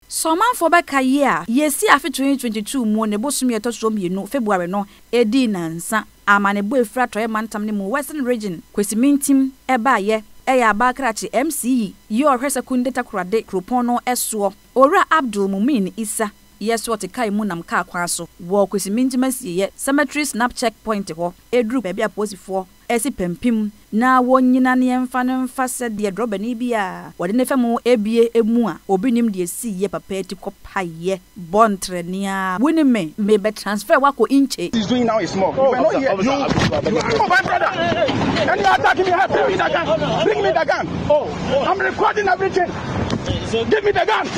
Soman for beka year, yesi afi 2022 mu ne bosom yeto so mienu February no edi nansa amane bo efra toye mantam ne mu Western region kwesi mintim eba ye eya abakrachi MCE ye ohwe Sekondi Takoradi kropono eso ora Abdul Mumin Isa yes what kai mu nam ka kwa so wo kwesi mintim asiye cemetery snap checkpoint ho edru baabi aposifo esi pempim na wonyina ne emfa ne mfa se de droba ni bia wode ne fam ebie emu a obinim de si ye papa eti kopaye bontrenia woni me be transfer wako inche is doing now is small. You are not here. Oh my brother, and you are attacking me. Bring me the gun. Bring me the gun. I'm recording everything. Give me the gun.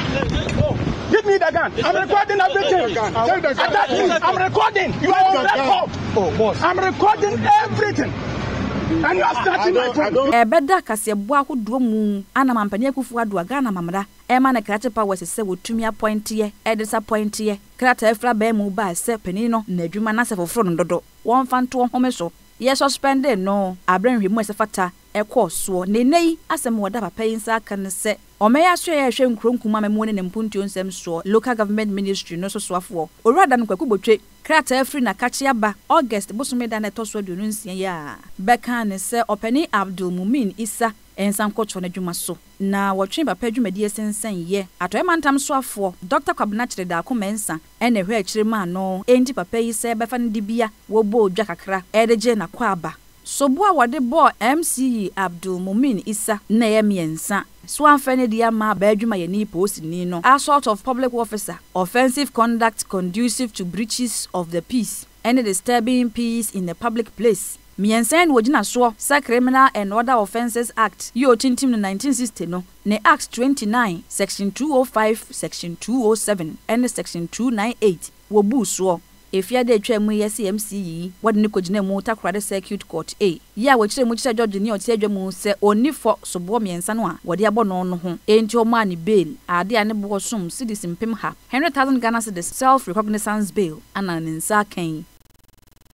Give me the gun. I'm recording everything. Attack me. I'm recording. You are on record. Oh, boss. I'm recording everything. And you are starting my phone. Beda kasebo akodo mu ana mampani akufu ado aga na mamra e ma na krate power se wotumi appoint ye e disappoint ye krata efra ba mu ba se pani no na adwuma na se foforo no dodo won fanto home so ye suspended no abranhwemu se fata e koso ne nei asem woda papa yinsa aka ne se omeya so ye hwe nkronkuma memo ne mpuntuo nsem so local government ministry no so soafo orada no kwakubotwe krata efri na kachi aba August bosomeda na toso aduonu nsia ya beka ne se opani Abdul Mumin Isa ensam kocho na dwuma so na wotwe papa dwumadi esensen ye atoy mantam so afo Dr. Kwabena Chirede Akomensa ene hwe akire ma no enti papa yi se befa ne dibia wo bo odwa kakra edeje na kwa aba Sobua wade bo MCE Abdul Mumin Isa na ye miensa so amfane dia ma ba adwuma ye ni post ni no assault of public officer offensive conduct conducive to breaches of the peace and disturbing peace in the public place miensa en wogina so sa Criminal and Other Offences Act yo tintim no 1960 no ne Act 29 section 205 section 207 and section 298 wo bu so Efia de twemu yesi MCE wode ne kogina mu Takoradi Circuit Court A ya wo kire mu kire George ni oti adwamu se onifo sobo miensa no a wode abono no ho enti o ma ni bail ade ane bo som cedis mpem ha 100,000 Ghana cedis self recognizance bail ana ne nsa kan